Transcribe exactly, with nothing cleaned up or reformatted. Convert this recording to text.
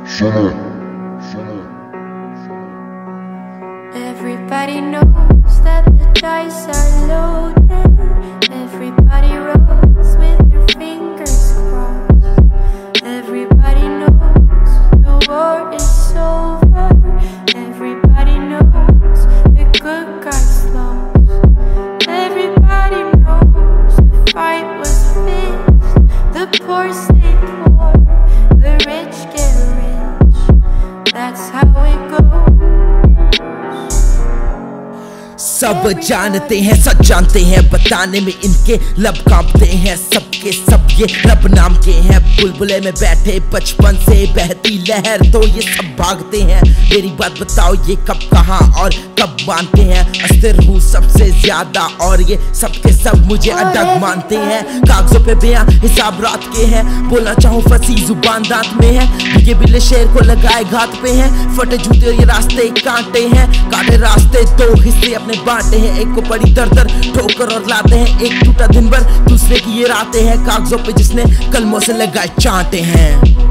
Everybody knows that the dice are loaded. Everybody rolls with their fingers crossed. Everybody knows the war is over. Everybody knows the good guys lost. Everybody knows the fight was fixed. The poor stay poor, the rich get rich. That's how it goes. सब जानते हैं, सच जानते हैं, बताने में इनके लब कांपते हैं। सबके सब ये रब नाम के हैं। बुलबुले में बैठे बचपन से बहती लहर, तो ये सब भागते हैं। मेरी बात बताओ, ये कब कहाँ और कब मानते हैं? अस्थिर हूँ सबसे ज्यादा और ये सबके सब मुझे अडग मानते हैं। कागजों पे बयां हिसाब रात के हैं, बोलना चाहूँ फंसी जुबान दांत में है। ये बिल्ले शेर को लगाए घात पे हैं, फटे जूते और ये रास्ते कांटे हैं। काटे रास्ते दो हिस्से अपने बांटे हैं, एक को पड़ी दर दर ठोकर और लाते हैं। एक टूटा दिन भर दूसरे की ये रातें हैं, कागजों पे जिसने कलमों से लगाए चांटे हैं।